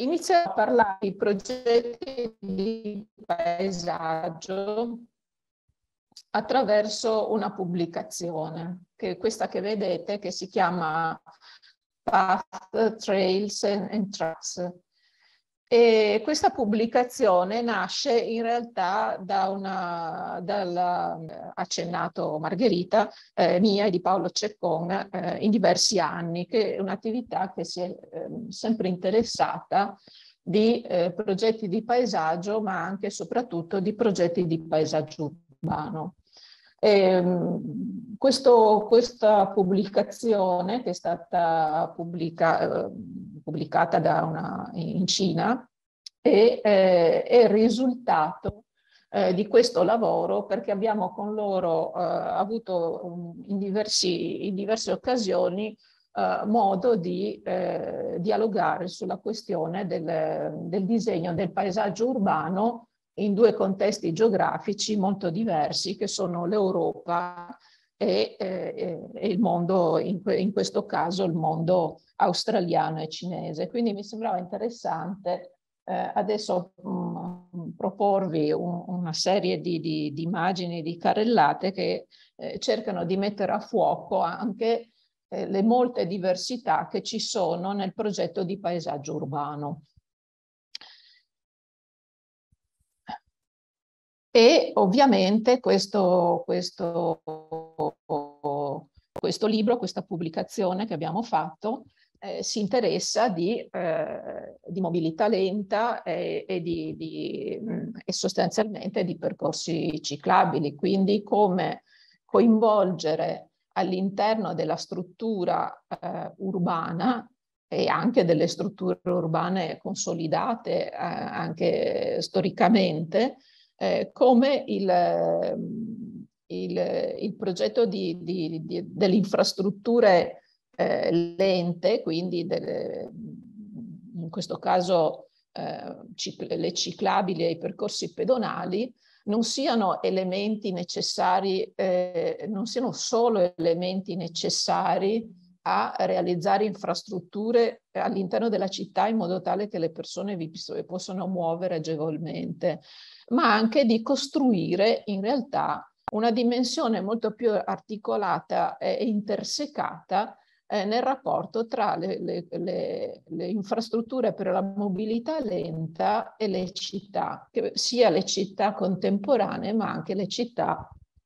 iniziò a parlare di progetti di paesaggio attraverso una pubblicazione, che è questa che vedete, che si chiama Path, Trails and Tracks. E questa pubblicazione nasce in realtà dalla accennato Margherita, mia e di Paolo Ceccon, in diversi anni, che è un'attività che si è sempre interessata di progetti di paesaggio, ma anche e soprattutto di progetti di paesaggio urbano. Questa pubblicazione, che è stata pubblicata in Cina, è il risultato di questo lavoro, perché abbiamo con loro avuto in diverse occasioni modo di dialogare sulla questione del disegno del paesaggio urbano in due contesti geografici molto diversi, che sono l'Europa e il mondo, in questo caso il mondo australiano e cinese. Quindi mi sembrava interessante adesso proporvi una serie di immagini, di carrellate che cercano di mettere a fuoco anche le molte diversità che ci sono nel progetto di paesaggio urbano. E ovviamente questo libro, questa pubblicazione che abbiamo fatto, si interessa di mobilità lenta e sostanzialmente di percorsi ciclabili, quindi come coinvolgere all'interno della struttura urbana e anche delle strutture urbane consolidate anche storicamente, come il progetto delle infrastrutture lente, quindi in questo caso le ciclabili e i percorsi pedonali, non siano elementi necessari, non siano solo elementi necessari a realizzare infrastrutture all'interno della città in modo tale che le persone vi possano muovere agevolmente, ma anche di costruire in realtà una dimensione molto più articolata e intersecata nel rapporto tra le infrastrutture per la mobilità lenta e le città, sia le città contemporanee ma anche le città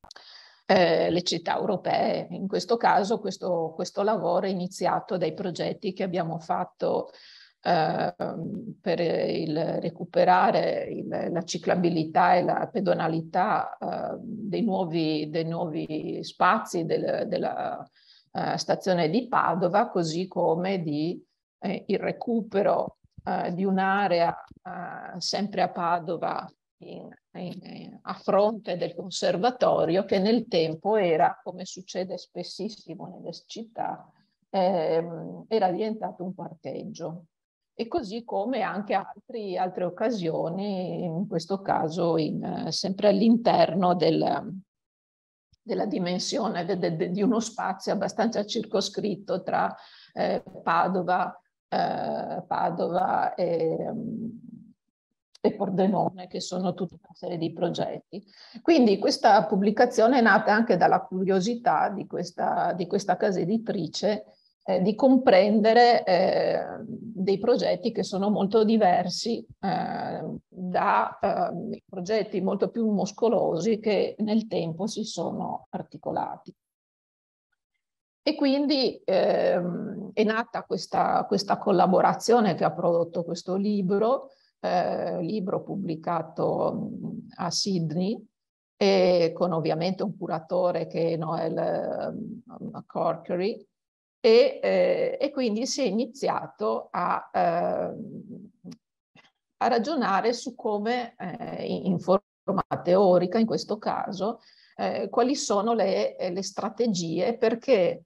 europee. In questo caso questo lavoro è iniziato dai progetti che abbiamo fatto per recuperare la ciclabilità e la pedonalità dei nuovi spazi della stazione di Padova, così come il recupero di un'area sempre a Padova a fronte del conservatorio, che nel tempo era, come succede spessissimo nelle città, era diventato un parcheggio. E così come anche altre occasioni, in questo caso sempre all'interno della dimensione di uno spazio abbastanza circoscritto tra Padova e Pordenone, che sono tutta una serie di progetti. Quindi questa pubblicazione è nata anche dalla curiosità di questa casa editrice di comprendere dei progetti che sono molto diversi da progetti molto più muscolosi che nel tempo si sono articolati. E quindi è nata questa collaborazione che ha prodotto questo libro pubblicato a Sydney, e con ovviamente un curatore che è Noel Corkery, e quindi si è iniziato a ragionare su come, in forma teorica in questo caso, quali sono le strategie perché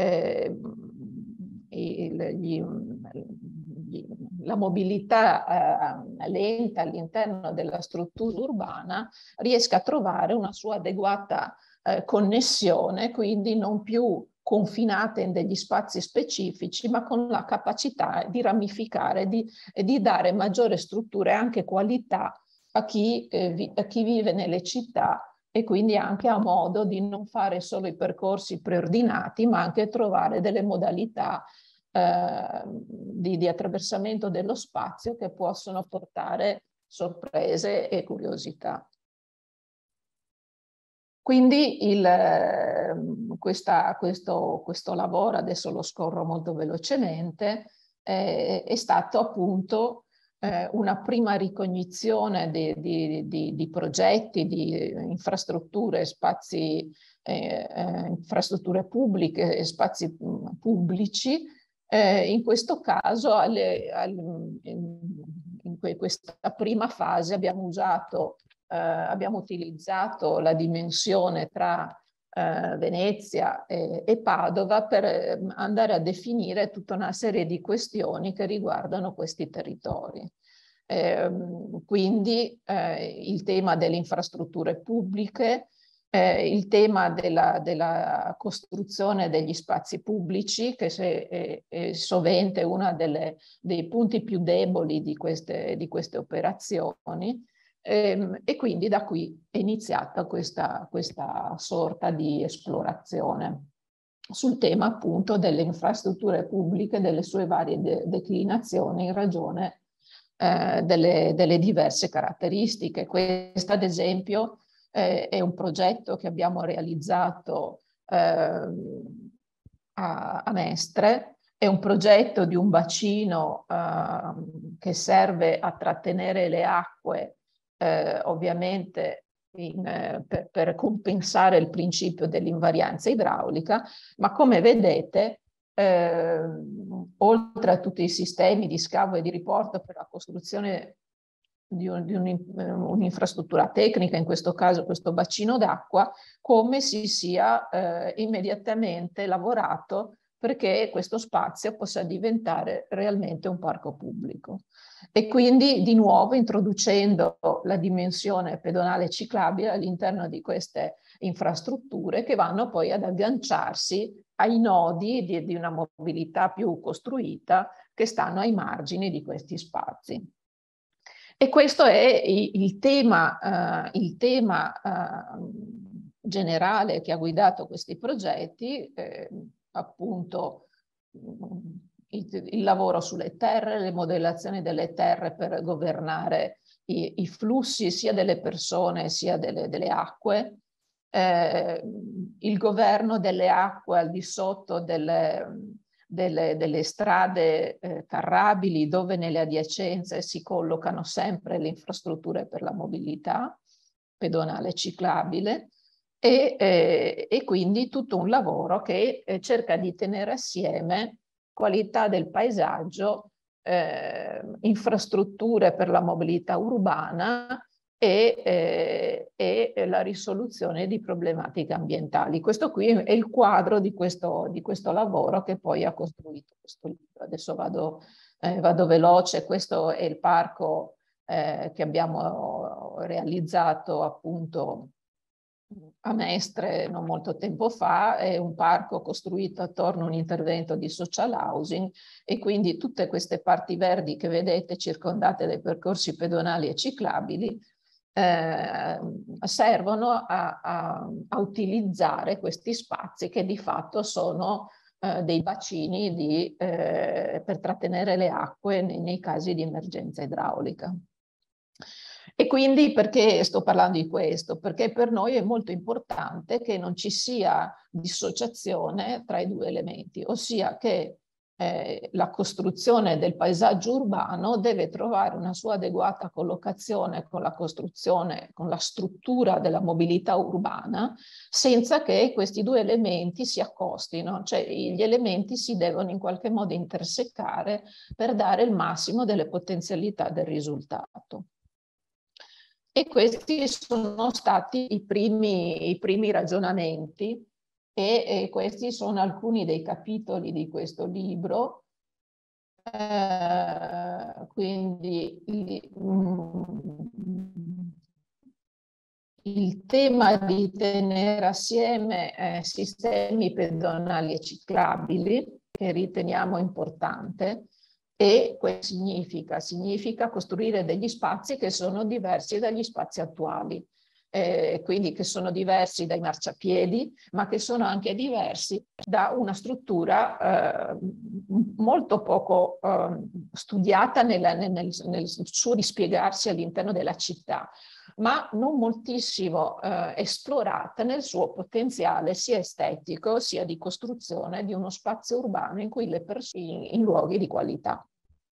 la mobilità lenta all'interno della struttura urbana riesca a trovare una sua adeguata connessione, quindi non più confinate in degli spazi specifici, ma con la capacità di ramificare e di dare maggiore struttura e anche qualità a chi vive nelle città, e quindi anche a modo di non fare solo i percorsi preordinati, ma anche trovare delle modalità di attraversamento dello spazio che possono portare sorprese e curiosità. Quindi questo lavoro, adesso lo scorro molto velocemente, è stato appunto una prima ricognizione di progetti, di infrastrutture, spazi, infrastrutture pubbliche e spazi pubblici. In questo caso, in questa prima fase abbiamo utilizzato la dimensione tra Venezia e Padova per andare a definire tutta una serie di questioni che riguardano questi territori. Quindi il tema delle infrastrutture pubbliche, il tema della costruzione degli spazi pubblici, che è sovente uno dei punti più deboli di queste operazioni. E quindi da qui è iniziata questa sorta di esplorazione sul tema appunto delle infrastrutture pubbliche, delle sue varie declinazioni in ragione delle diverse caratteristiche. Questo ad esempio è un progetto che abbiamo realizzato a Mestre. È un progetto di un bacino che serve a trattenere le acque, ovviamente per compensare il principio dell'invarianza idraulica, ma come vedete, oltre a tutti i sistemi di scavo e di riporto per la costruzione di un'infrastruttura tecnica, in questo caso questo bacino d'acqua, come si sia immediatamente lavorato perché questo spazio possa diventare realmente un parco pubblico. E quindi di nuovo introducendo la dimensione pedonale ciclabile all'interno di queste infrastrutture che vanno poi ad agganciarsi ai nodi di una mobilità più costruita che stanno ai margini di questi spazi. E questo è il tema generale che ha guidato questi progetti, appunto il lavoro sulle terre, le modellazioni delle terre per governare i flussi sia delle persone sia delle acque, il governo delle acque al di sotto delle strade carrabili, dove nelle adiacenze si collocano sempre le infrastrutture per la mobilità pedonale ciclabile, e quindi tutto un lavoro che cerca di tenere assieme qualità del paesaggio, infrastrutture per la mobilità urbana e la risoluzione di problematiche ambientali. Questo qui è il quadro di questo lavoro che poi ha costruito questo libro. Adesso vado veloce. Questo è il parco che abbiamo realizzato appunto a Mestre non molto tempo fa. È un parco costruito attorno a un intervento di social housing, e quindi tutte queste parti verdi che vedete circondate dai percorsi pedonali e ciclabili servono a utilizzare questi spazi che di fatto sono dei bacini per trattenere le acque nei casi di emergenza idraulica. E quindi perché sto parlando di questo? Perché per noi è molto importante che non ci sia dissociazione tra i due elementi, ossia che la costruzione del paesaggio urbano deve trovare una sua adeguata collocazione con la costruzione, con la struttura della mobilità urbana, senza che questi due elementi si accostino, cioè gli elementi si devono in qualche modo intersecare per dare il massimo delle potenzialità del risultato. E questi sono stati i primi ragionamenti, e questi sono alcuni dei capitoli di questo libro. Quindi il tema di tenere assieme sistemi pedonali e ciclabili, che riteniamo importante, e questo significa costruire degli spazi che sono diversi dagli spazi attuali, quindi che sono diversi dai marciapiedi, ma che sono anche diversi da una struttura molto poco studiata nel suo dispiegarsi all'interno della città, ma non moltissimo esplorata nel suo potenziale sia estetico sia di costruzione di uno spazio urbano in cui le persone in luoghi di qualità.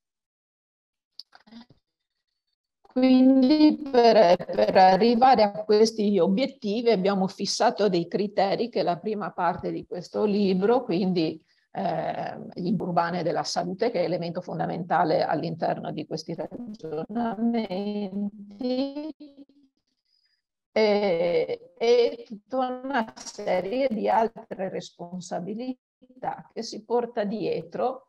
Quindi per arrivare a questi obiettivi abbiamo fissato dei criteri, che è la prima parte di questo libro, quindi gli urbani della salute, che è elemento fondamentale all'interno di questi ragionamenti, e tutta una serie di altre responsabilità che si porta dietro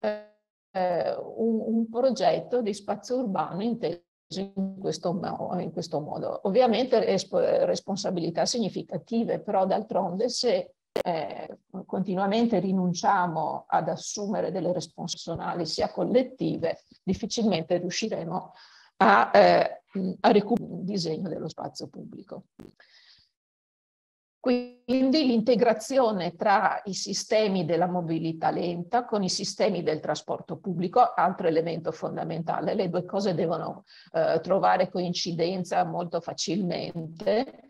un progetto di spazio urbano inteso in questo modo. Ovviamente responsabilità significative, però d'altronde se continuamente rinunciamo ad assumere delle responsabilità sia collettive, difficilmente riusciremo a recuperare il disegno dello spazio pubblico. Quindi l'integrazione tra i sistemi della mobilità lenta con i sistemi del trasporto pubblico, altro elemento fondamentale. Le due cose devono trovare coincidenza molto facilmente.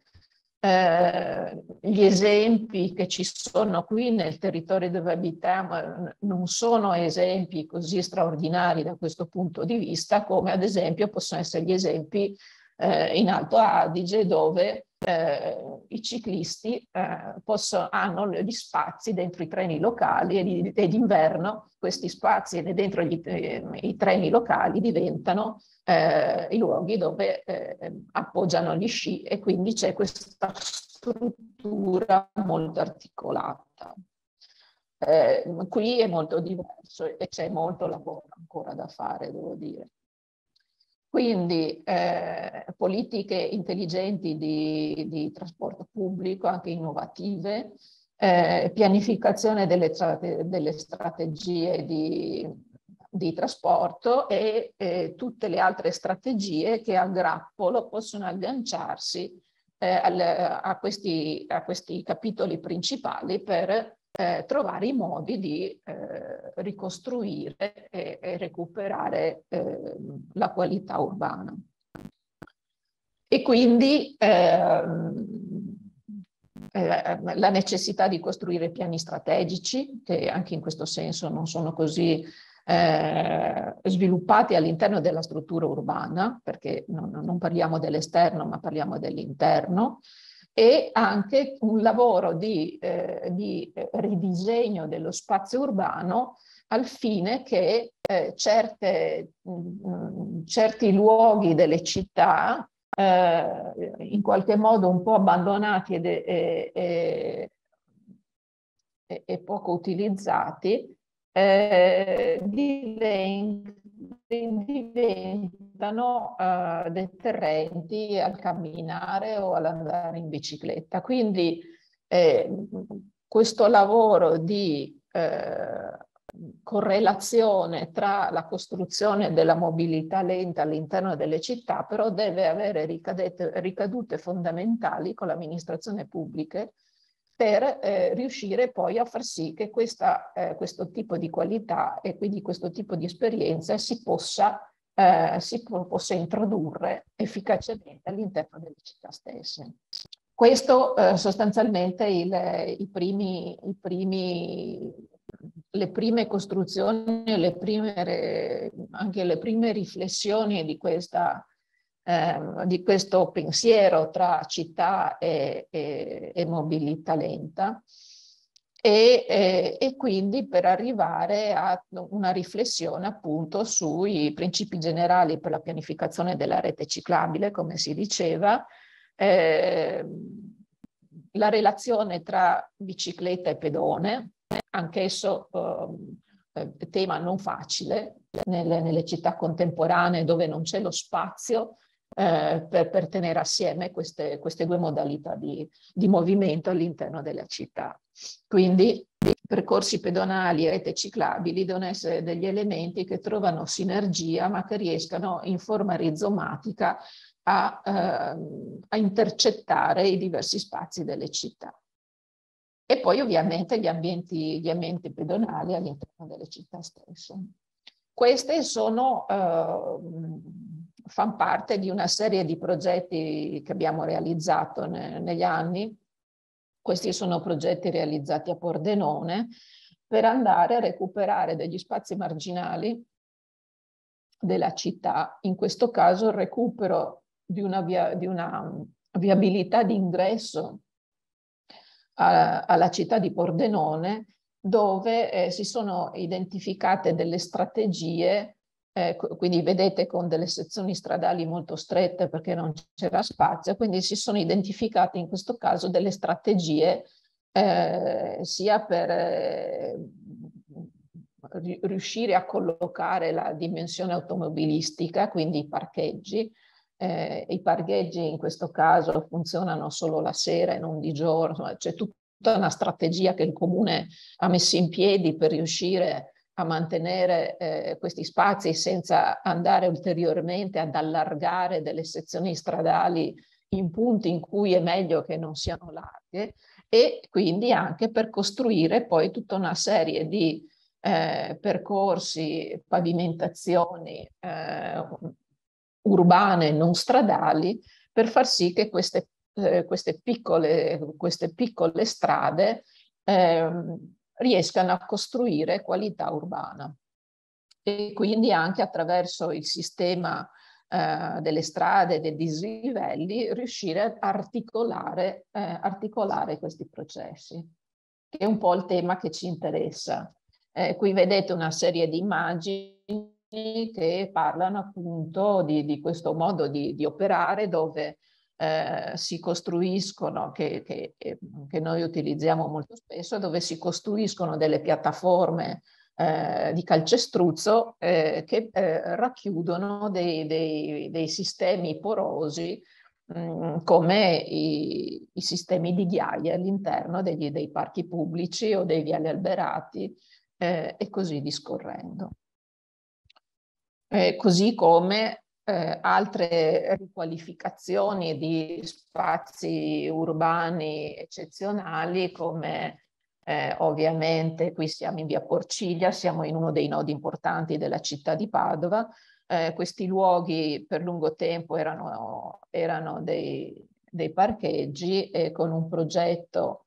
Gli esempi che ci sono qui nel territorio dove abitiamo non sono esempi così straordinari da questo punto di vista, come ad esempio possono essere gli esempi in Alto Adige, dove i ciclisti hanno gli spazi dentro i treni locali e d'inverno questi spazi dentro i treni locali diventano i luoghi dove appoggiano gli sci, e quindi c'è questa struttura molto articolata. Qui è molto diverso e c'è molto lavoro ancora da fare, devo dire. Quindi politiche intelligenti di trasporto pubblico, anche innovative, pianificazione delle strategie di trasporto e tutte le altre strategie che a grappolo possono agganciarsi a questi capitoli principali per trovare i modi di ricostruire e recuperare la qualità urbana. E quindi la necessità di costruire piani strategici, che anche in questo senso non sono così sviluppati all'interno della struttura urbana, perché non parliamo dell'esterno ma parliamo dell'interno, e anche un lavoro di ridisegno dello spazio urbano al fine che certi luoghi delle città, in qualche modo un po' abbandonati e poco utilizzati, diventano deterrenti al camminare o all'andare in bicicletta. Quindi questo lavoro di correlazione tra la costruzione della mobilità lenta all'interno delle città, però deve avere ricadute fondamentali con l'amministrazione pubblica per riuscire poi a far sì che questo tipo di qualità e quindi questo tipo di esperienza si possa introdurre efficacemente all'interno delle città stesse. Questo sostanzialmente le prime costruzioni, anche le prime riflessioni di questo pensiero tra città e mobilità lenta, e quindi per arrivare a una riflessione appunto sui principi generali per la pianificazione della rete ciclabile, come si diceva, la relazione tra bicicletta e pedone, anch'esso tema non facile nelle città contemporanee dove non c'è lo spazio per tenere assieme queste due modalità di movimento all'interno della città. Quindi percorsi pedonali e rete ciclabili devono essere degli elementi che trovano sinergia ma che riescano in forma rizomatica a intercettare i diversi spazi delle città. E poi ovviamente gli ambienti pedonali all'interno delle città stesse. Queste fanno parte di una serie di progetti che abbiamo realizzato negli anni. Questi sono progetti realizzati a Pordenone per andare a recuperare degli spazi marginali della città, in questo caso il recupero di una viabilità di ingresso alla città di Pordenone, dove si sono identificate delle strategie, quindi vedete con delle sezioni stradali molto strette perché non c'era spazio, quindi si sono identificate in questo caso delle strategie sia per riuscire a collocare la dimensione automobilistica, quindi i parcheggi. I parcheggi in questo caso funzionano solo la sera e non di giorno, c'è tutta una strategia che il comune ha messo in piedi per riuscire a mantenere questi spazi senza andare ulteriormente ad allargare delle sezioni stradali in punti in cui è meglio che non siano larghe, e quindi anche per costruire poi tutta una serie di percorsi, pavimentazioni urbane non stradali per far sì che queste piccole strade riescano a costruire qualità urbana. E quindi anche attraverso il sistema delle strade, dei dislivelli, riuscire a articolare questi processi, che è un po' il tema che ci interessa. Qui vedete una serie di immagini che parlano appunto di questo modo di operare, dove si costruiscono, che noi utilizziamo molto spesso, dove si costruiscono delle piattaforme di calcestruzzo che racchiudono dei sistemi porosi come i sistemi di ghiaia all'interno dei parchi pubblici o dei viali alberati e così discorrendo. Così come altre riqualificazioni di spazi urbani eccezionali, come ovviamente qui siamo in via Porciglia, siamo in uno dei nodi importanti della città di Padova. Questi luoghi per lungo tempo erano dei parcheggi, e con un progetto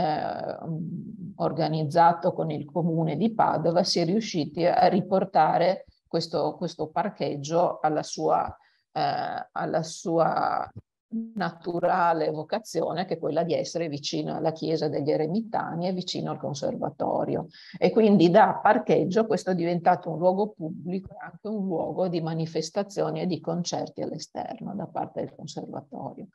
organizzato con il comune di Padova si è riusciti a riportare questo parcheggio alla sua naturale vocazione, che è quella di essere vicino alla chiesa degli Eremitani e vicino al conservatorio. E quindi da parcheggio questo è diventato un luogo pubblico e anche un luogo di manifestazioni e di concerti all'esterno da parte del conservatorio.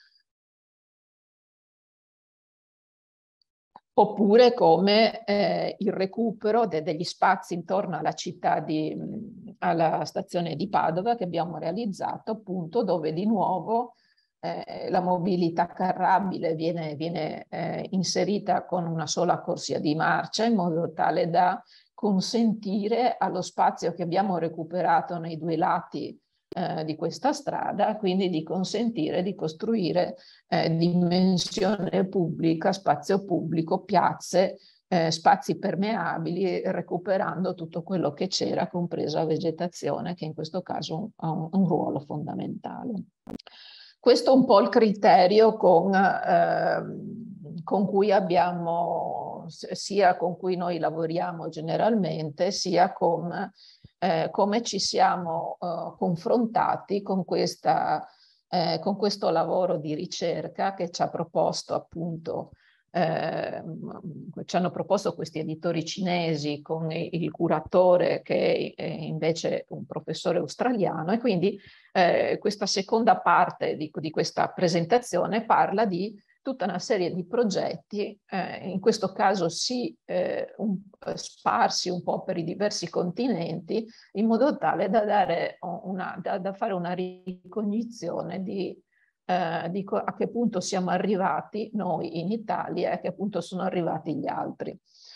Oppure come il recupero degli spazi intorno alla città alla stazione di Padova, che abbiamo realizzato, appunto, dove di nuovo la mobilità carrabile viene inserita con una sola corsia di marcia, in modo tale da consentire allo spazio che abbiamo recuperato nei due lati di questa strada, quindi di consentire di costruire dimensione pubblica, spazio pubblico, piazze, spazi permeabili, recuperando tutto quello che c'era, compresa la vegetazione, che in questo caso ha un ruolo fondamentale. Questo è un po' il criterio con cui abbiamo, sia con cui noi lavoriamo generalmente, sia con come ci siamo confrontati con questo lavoro di ricerca che ci ha proposto appunto, ci hanno proposto questi editori cinesi con il curatore che è invece un professore australiano, e quindi questa seconda parte di questa presentazione parla di tutta una serie di progetti, in questo caso sparsi un po' per i diversi continenti, in modo tale da fare una ricognizione di a che punto siamo arrivati noi in Italia e a che punto sono arrivati gli altri.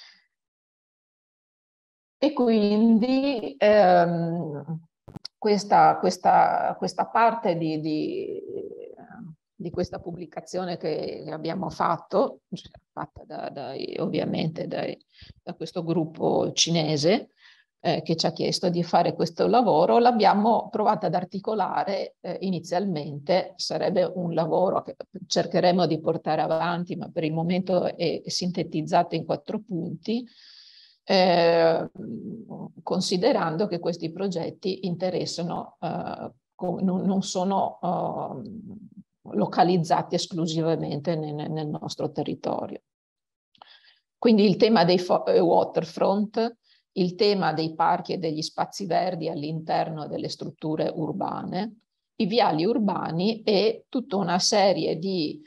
E quindi questa parte di questa pubblicazione che abbiamo fatto, fatta ovviamente da questo gruppo cinese che ci ha chiesto di fare questo lavoro, l'abbiamo provato ad articolare inizialmente. Sarebbe un lavoro che cercheremo di portare avanti, ma per il momento è sintetizzato in 4 punti, considerando che questi progetti interessano, non sono localizzati esclusivamente nel nostro territorio. Quindi il tema dei waterfront, il tema dei parchi e degli spazi verdi all'interno delle strutture urbane, i viali urbani e tutta una serie di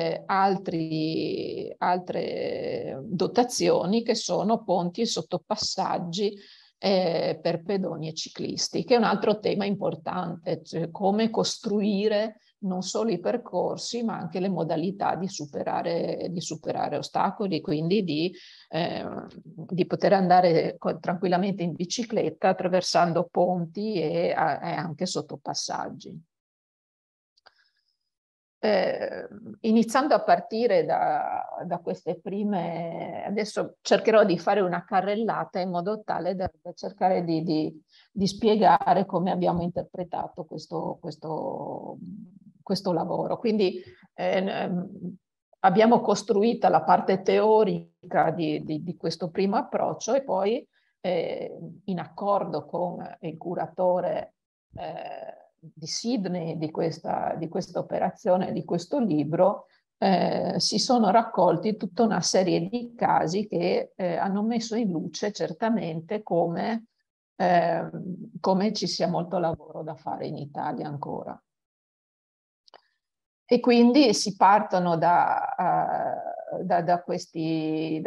altre dotazioni che sono ponti e sottopassaggi per pedoni e ciclisti, che è un altro tema importante, cioè come costruire non solo i percorsi, ma anche le modalità di superare ostacoli, quindi di poter andare tranquillamente in bicicletta attraversando ponti e anche sottopassaggi. Iniziando a partire da queste prime, adesso cercherò di fare una carrellata in modo tale da cercare di spiegare come abbiamo interpretato questo lavoro. Quindi abbiamo costruito la parte teorica di questo primo approccio e poi in accordo con il curatore di Sydney di questa operazione, di questo libro, si sono raccolti tutta una serie di casi che hanno messo in luce certamente come ci sia molto lavoro da fare in Italia ancora. E quindi si partono da queste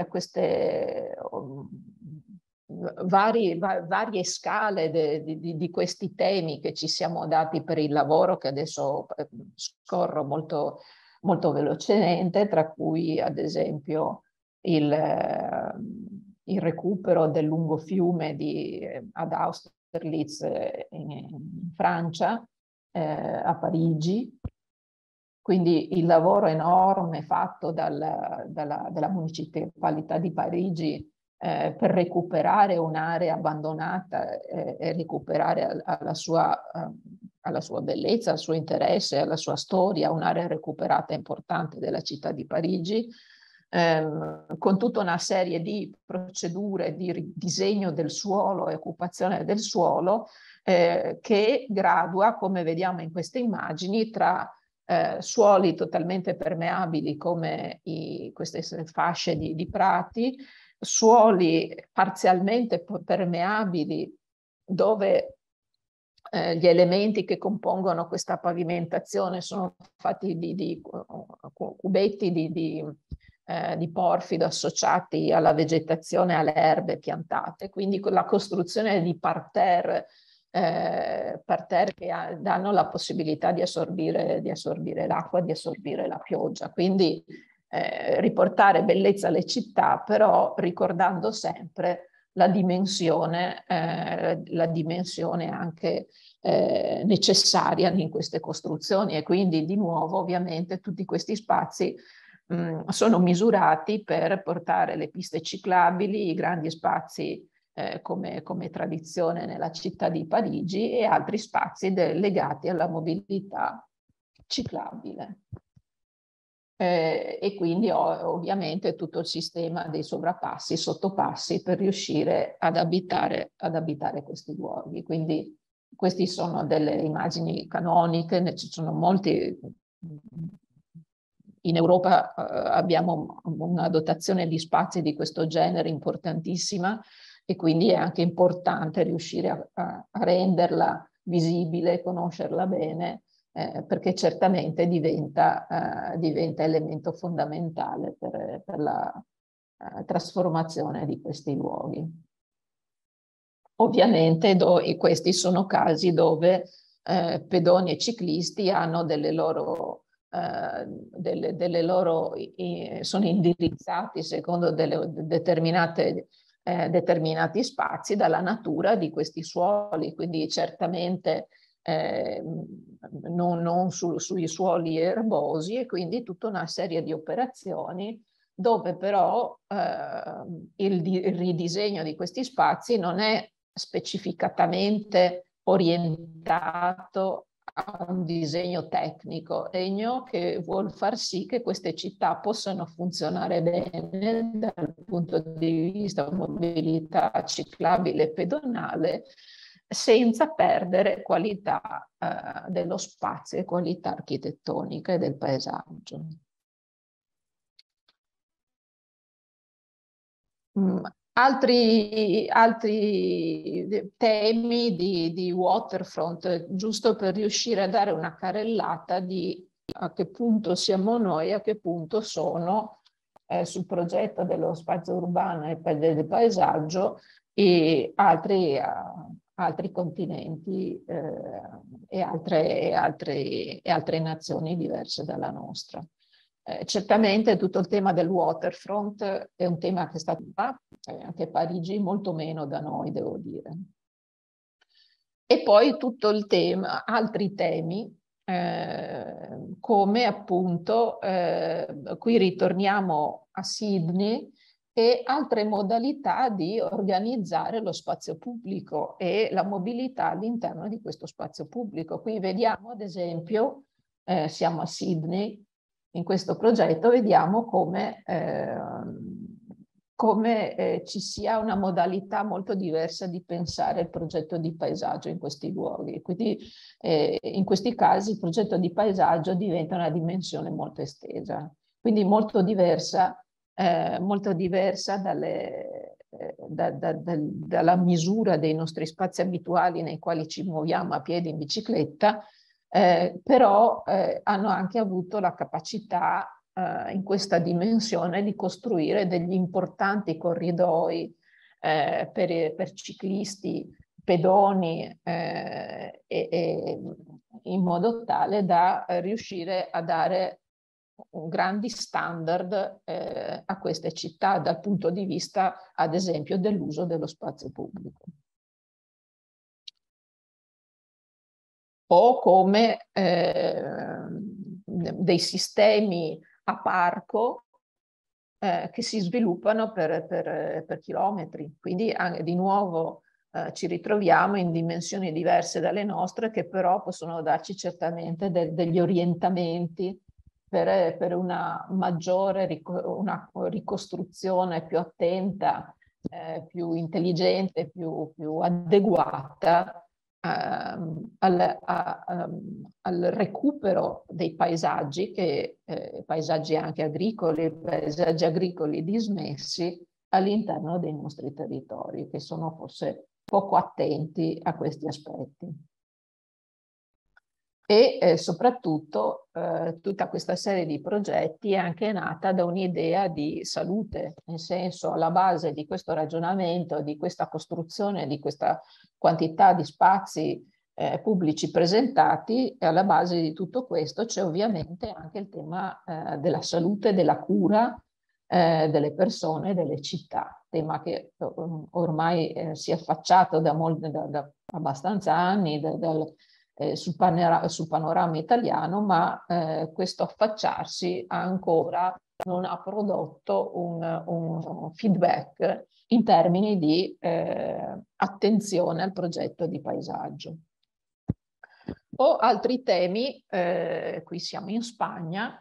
varie scale di questi temi che ci siamo dati per il lavoro, che adesso scorro molto, molto velocemente, tra cui ad esempio il recupero del lungofiume ad Austerlitz in Francia, a Parigi. Quindi il lavoro enorme fatto dalla municipalità di Parigi per recuperare un'area abbandonata e recuperare alla sua bellezza, al suo interesse, alla sua storia, un'area recuperata importante della città di Parigi, con tutta una serie di procedure di disegno del suolo e occupazione del suolo che gradua, come vediamo in queste immagini, tra suoli totalmente permeabili come queste fasce di prati, suoli parzialmente permeabili dove gli elementi che compongono questa pavimentazione sono fatti di cubetti di porfido associati alla vegetazione, alle erbe piantate, quindi con la costruzione di parterre che danno la possibilità di assorbire l'acqua, di assorbire la pioggia. Quindi riportare bellezza alle città, però ricordando sempre la dimensione anche necessaria in queste costruzioni, e quindi di nuovo ovviamente tutti questi spazi sono misurati per portare le piste ciclabili, i grandi spazi come tradizione nella città di Parigi, e altri spazi legati alla mobilità ciclabile. E quindi ovviamente tutto il sistema dei sovrappassi, sottopassi per riuscire ad abitare questi luoghi. Quindi queste sono delle immagini canoniche, ci sono molti. In Europa abbiamo una dotazione di spazi di questo genere importantissima, e quindi è anche importante riuscire a renderla visibile, conoscerla bene perché certamente diventa elemento fondamentale per la trasformazione di questi luoghi. Ovviamente questi sono casi dove pedoni e ciclisti hanno sono indirizzati secondo determinati spazi dalla natura di questi suoli, quindi certamente non sui suoli erbosi, e quindi tutta una serie di operazioni dove però il ridisegno di questi spazi non è specificatamente orientato a un disegno tecnico, che vuol far sì che queste città possano funzionare bene dal punto di vista mobilità ciclabile e pedonale, senza perdere qualità dello spazio e qualità architettonica e del paesaggio. Altri temi di waterfront, giusto per riuscire a dare una carrellata di a che punto siamo noi, a che punto sono sul progetto dello spazio urbano e del paesaggio e altri continenti e altre nazioni diverse dalla nostra. Certamente tutto il tema del waterfront è un tema che sta anche a Parigi, molto meno da noi, devo dire. E poi tutto il tema, altri temi, come appunto, qui ritorniamo a Sydney, e altre modalità di organizzare lo spazio pubblico e la mobilità all'interno di questo spazio pubblico. Qui vediamo, ad esempio, siamo a Sydney, in questo progetto vediamo come ci sia una modalità molto diversa di pensare il progetto di paesaggio in questi luoghi. Quindi in questi casi il progetto di paesaggio diventa una dimensione molto estesa, quindi molto diversa dalla misura dei nostri spazi abituali nei quali ci muoviamo a piedi in bicicletta, però hanno anche avuto la capacità in questa dimensione di costruire degli importanti corridoi per ciclisti, pedoni, in modo tale da riuscire a dare grandi standard a queste città dal punto di vista, ad esempio, dell'uso dello spazio pubblico. O come dei sistemi a parco che si sviluppano per chilometri. Quindi di nuovo ci ritroviamo in dimensioni diverse dalle nostre, che però possono darci certamente degli orientamenti per una maggiore una ricostruzione più attenta, più intelligente, più adeguata al recupero dei paesaggi, paesaggi anche agricoli, paesaggi agricoli dismessi all'interno dei nostri territori, che sono forse poco attenti a questi aspetti. E soprattutto tutta questa serie di progetti è anche nata da un'idea di salute, nel senso, alla base di questo ragionamento, di questa costruzione, di questa quantità di spazi pubblici presentati, e alla base di tutto questo c'è ovviamente anche il tema della salute, della cura delle persone, delle città, tema che ormai si è affacciato da abbastanza anni, sul panorama italiano, ma questo affacciarsi ancora non ha prodotto un feedback in termini di attenzione al progetto di paesaggio. O altri temi, qui siamo in Spagna,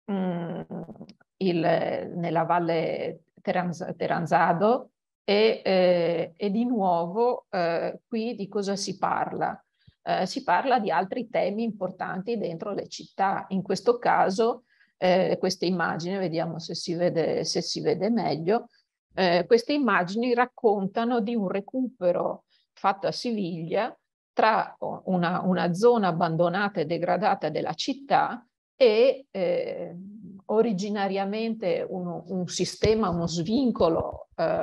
nella Valle Teranzado, e di nuovo qui di cosa si parla? Si parla di altri temi importanti dentro le città. In questo caso, queste immagini, vediamo se si vede meglio, queste immagini raccontano di un recupero fatto a Siviglia tra una zona abbandonata e degradata della città e originariamente un sistema, uno svincolo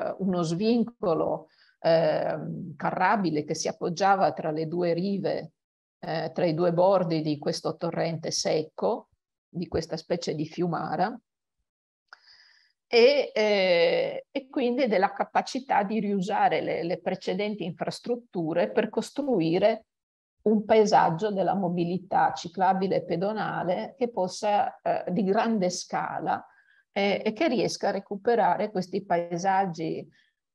carrabile che si appoggiava tra le due rive, tra i due bordi di questo torrente secco, di questa specie di fiumara, e quindi della capacità di riusare le precedenti infrastrutture per costruire un paesaggio della mobilità ciclabile e pedonale che possa di grande scala e che riesca a recuperare questi paesaggi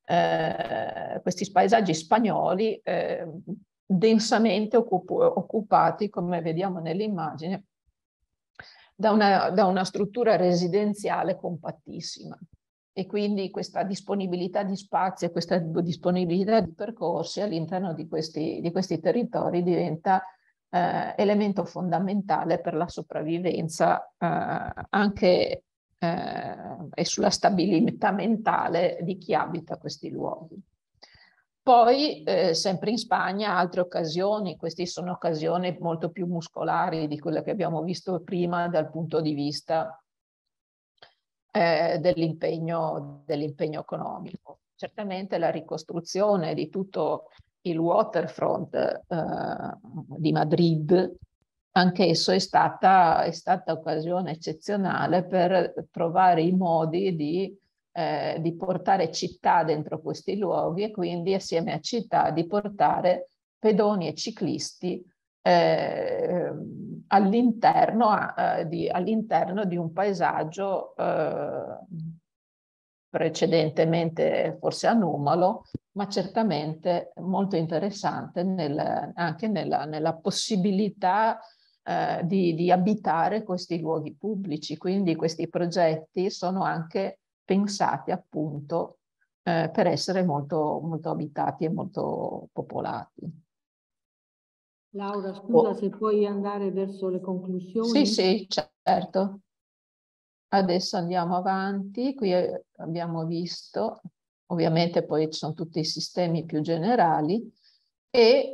spagnoli densamente occupati, come vediamo nell'immagine, da una struttura residenziale compattissima. E quindi questa disponibilità di spazio e questa disponibilità di percorsi all'interno di questi territori diventa elemento fondamentale per la sopravvivenza anche e sulla stabilità mentale di chi abita questi luoghi. Poi, sempre in Spagna, altre occasioni, queste sono occasioni molto più muscolari di quelle che abbiamo visto prima dal punto di vista dell'impegno economico. Certamente la ricostruzione di tutto il waterfront di Madrid, anch'esso è stata occasione eccezionale per trovare i modi di portare città dentro questi luoghi e quindi assieme a città di portare pedoni e ciclisti all'interno di un paesaggio precedentemente forse anomalo, ma certamente molto interessante anche nella possibilità di abitare questi luoghi pubblici. Quindi questi progetti sono anche pensati appunto per essere molto, molto abitati e molto popolati. Laura, scusa se puoi andare verso le conclusioni. Sì, certo. Adesso andiamo avanti. Qui abbiamo visto, ovviamente poi ci sono tutti i sistemi più generali e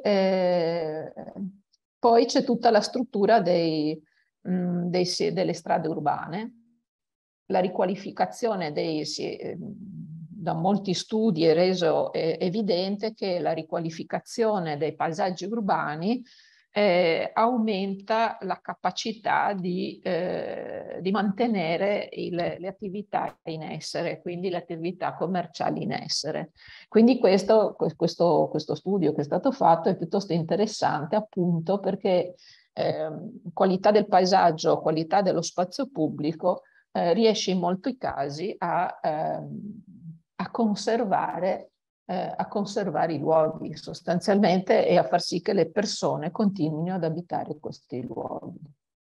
poi c'è tutta la struttura delle strade urbane. La riqualificazione da molti studi è reso evidente che la riqualificazione dei paesaggi urbani aumenta la capacità di mantenere le attività in essere, quindi le attività commerciali in essere. Quindi questo studio che è stato fatto è piuttosto interessante appunto perché qualità del paesaggio, qualità dello spazio pubblico riesce in molti casi a conservare i luoghi sostanzialmente e a far sì che le persone continuino ad abitare questi luoghi.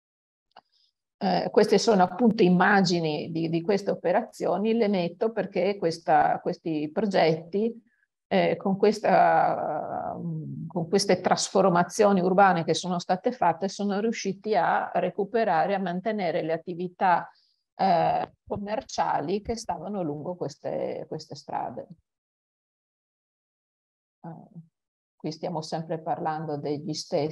Queste sono appunto immagini di queste operazioni, le metto perché questi progetti con queste trasformazioni urbane che sono state fatte sono riusciti a recuperare, a mantenere le attività commerciali che stavano lungo queste strade. Qui stiamo sempre parlando delle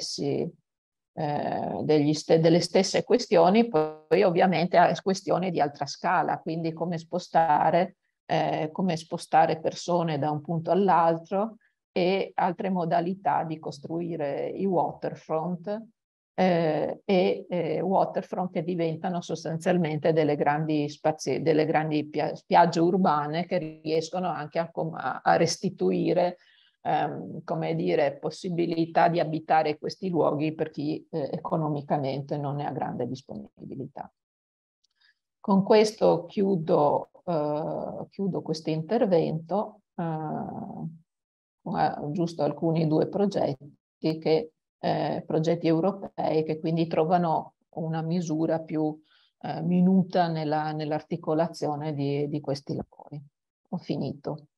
stesse questioni, poi ovviamente è questione di altra scala, quindi come spostare persone da un punto all'altro e altre modalità di costruire i waterfront waterfront che diventano sostanzialmente delle grandi spiagge urbane che riescono anche a restituire come dire, possibilità di abitare questi luoghi per chi economicamente non ne ha grande disponibilità. Con questo chiudo questo intervento, giusto alcuni due progetti progetti europei che quindi trovano una misura più minuta nell'articolazione di questi lavori. Ho finito.